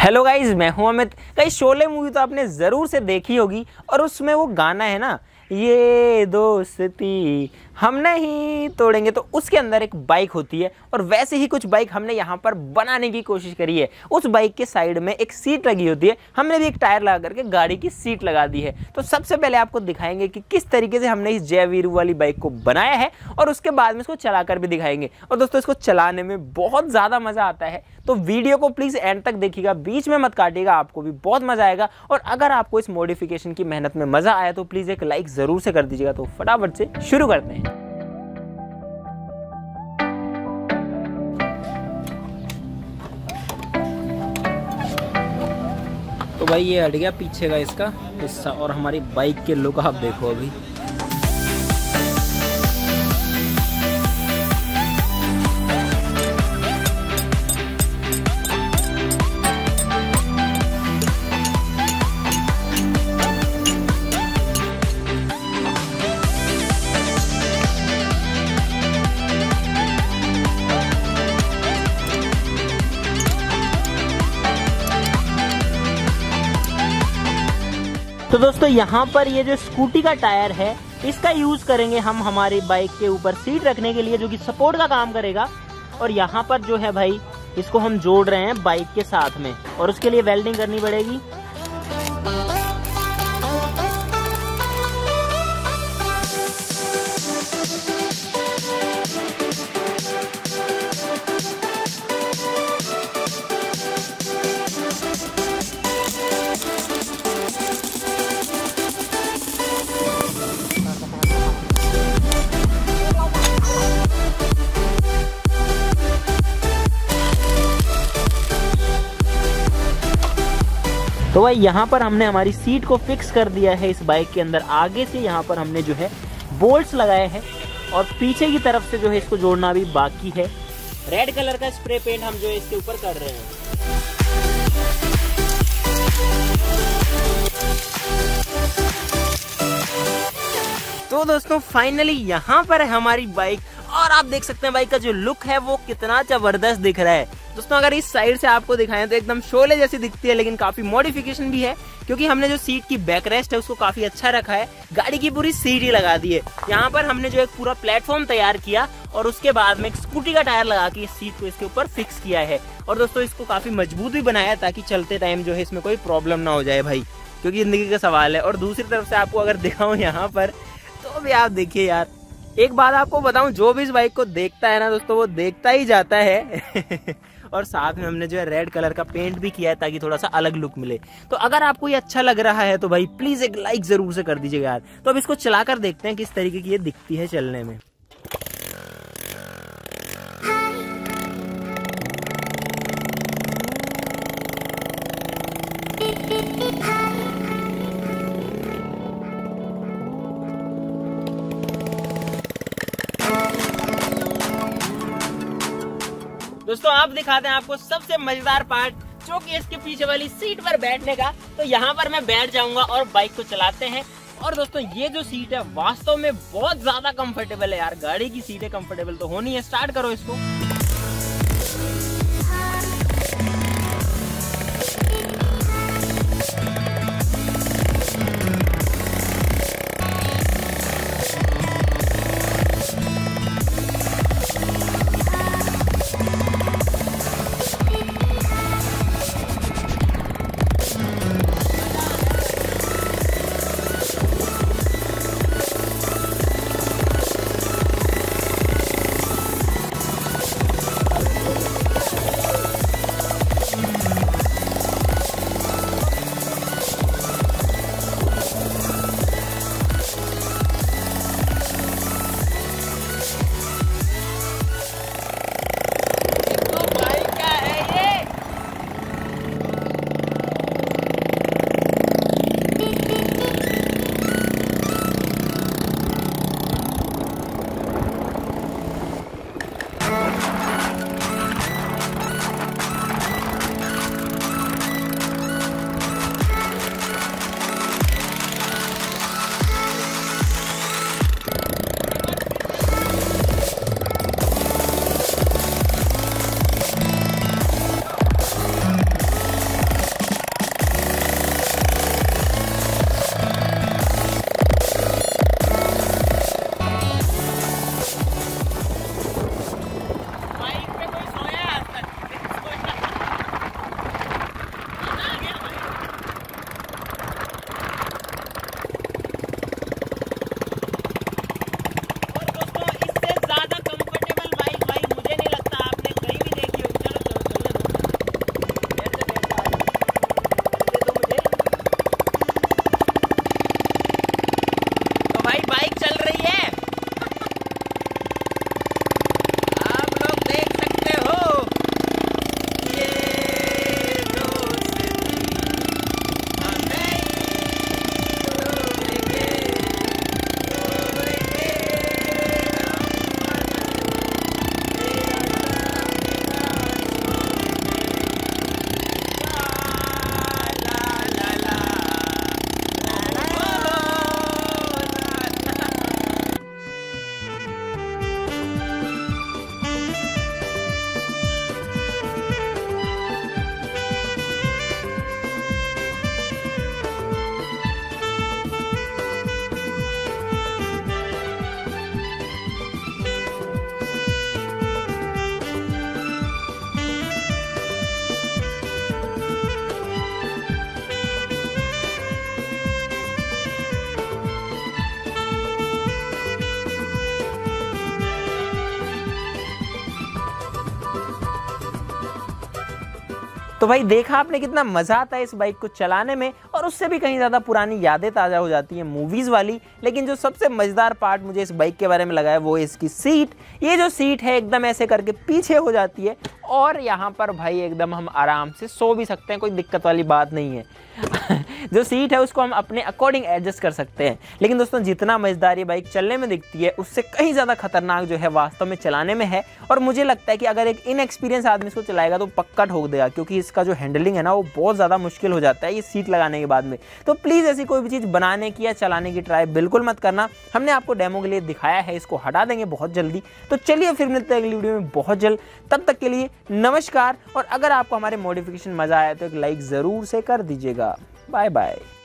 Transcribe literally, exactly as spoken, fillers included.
Hello guys, मैं हूं Amit. Guys Sholay movie तो आपने ज़रूर से देखी होगी और उसमें वो गाना है ना, ये दोस्ती हम नहीं तोड़ेंगे, तो उसके अंदर एक बाइक होती है और वैसे ही कुछ बाइक हमने यहाँ पर बनाने की कोशिश करी है। उस बाइक के साइड में एक सीट लगी होती है, हमने भी एक टायर लगा करके गाड़ी की सीट लगा दी है। तो सबसे पहले आपको दिखाएंगे कि किस तरीके से हमने इस जय वीरू वाली बाइक को बनाया है और उसके बाद में इसको चलाकर भी दिखाएंगे। और दोस्तों, इसको चलाने में बहुत ज़्यादा मज़ा आता है, तो वीडियो को प्लीज़ एंड तक देखिएगा, बीच में मत काटिएगा, आपको भी बहुत मज़ा आएगा। और अगर आपको इस मॉडिफिकेशन की मेहनत में मज़ा आया तो प्लीज़ एक लाइक ज़रूर से कर दीजिएगा। तो फटाफट से शुरू करते हैं। तो भाई ये हट गया पीछे का इसका हिस्सा और हमारी बाइक के लुक आप देखो अभी। तो दोस्तों, यहाँ पर ये जो स्कूटी का टायर है इसका यूज करेंगे हम हमारी बाइक के ऊपर सीट रखने के लिए, जो कि सपोर्ट का काम करेगा। और यहाँ पर जो है भाई, इसको हम जोड़ रहे हैं बाइक के साथ में और उसके लिए वेल्डिंग करनी पड़ेगी। तो भाई यहाँ पर हमने हमारी सीट को फिक्स कर दिया है इस बाइक के अंदर। आगे से यहाँ पर हमने जो है बोल्ट्स लगाए हैं और पीछे की तरफ से जो है इसको जोड़ना भी बाकी है। रेड कलर का स्प्रे पेंट हम जो है इसके ऊपर कर रहे हैं। तो दोस्तों, फाइनली यहाँ पर है हमारी बाइक और आप देख सकते हैं बाइक का जो लुक है वो कितना जबरदस्त दिख रहा है। दोस्तों, अगर इस साइड से आपको दिखाएं तो एकदम शोले जैसी दिखती है, लेकिन काफी मॉडिफिकेशन भी है क्योंकि हमने जो सीट की बैक रेस्ट है उसको काफी अच्छा रखा है। गाड़ी की पूरी सीट ही लगा दी है। यहाँ पर हमने जो एक पूरा प्लेटफॉर्म तैयार किया और उसके बाद में एक स्कूटी का टायर लगा के इस सीट को इसके ऊपर फिक्स किया है। और दोस्तों, इसको काफी मजबूत भी बनाया ताकि चलते टाइम जो है इसमें कोई प्रॉब्लम ना हो जाए भाई, क्योंकि जिंदगी का सवाल है। और दूसरी तरफ से आपको अगर दिखाऊं यहाँ पर, तो भी आप देखिए यार, एक बात आपको बताऊं, जो भी इस बाइक को देखता है ना दोस्तों, वो देखता ही जाता है। और साथ में हमने जो है रेड कलर का पेंट भी किया है ताकि थोड़ा सा अलग लुक मिले। तो अगर आपको ये अच्छा लग रहा है तो भाई प्लीज एक लाइक जरूर से कर दीजिएगा यार। तो अब इसको चलाकर देखते हैं किस तरीके की ये दिखती है चलने में। दोस्तों, आप दिखाते हैं आपको सबसे मजेदार पार्ट, जो कि इसके पीछे वाली सीट पर बैठने का। तो यहाँ पर मैं बैठ जाऊंगा और बाइक को चलाते हैं। और दोस्तों, ये जो सीट है वास्तव में बहुत ज्यादा कंफर्टेबल है यार। गाड़ी की सीटें कंफर्टेबल तो होनी है। स्टार्ट करो इसको। तो भाई देखा आपने कितना मजा आता है इस बाइक को चलाने में, और उससे भी कहीं ज्यादा पुरानी यादें ताजा हो जाती हैं मूवीज वाली। लेकिन जो सबसे मजेदार पार्ट मुझे इस बाइक के बारे में लगा है वो इसकी सीट। ये जो सीट है एकदम ऐसे करके पीछे हो जाती है और यहाँ पर भाई एकदम हम आराम से सो भी सकते हैं, कोई दिक्कत वाली बात नहीं है। जो सीट है उसको हम अपने अकॉर्डिंग एडजस्ट कर सकते हैं। लेकिन दोस्तों जितना मजेदार ये बाइक चलने में दिखती है उससे कहीं ज़्यादा खतरनाक जो है वास्तव में चलाने में है। और मुझे लगता है कि अगर एक इनएक्सपीरियंस आदमी इसको चलाएगा तो पक्का ठोक देगा, क्योंकि इसका जो हैंडलिंग है ना वो बहुत ज़्यादा मुश्किल हो जाता है ये सीट लगाने के बाद में। तो प्लीज़ ऐसी कोई भी चीज़ बनाने की या चलाने की ट्राई बिल्कुल मत करना। हमने आपको डेमो के लिए दिखाया है, इसको हटा देंगे बहुत जल्दी। तो चलिए फिर मिलते हैं अगली वीडियो में बहुत जल्द, तब तक के लिए नमस्कार। और अगर आपको हमारे मॉडिफिकेशन मज़ा आया तो एक लाइक ज़रूर से कर दीजिएगा। Bye bye.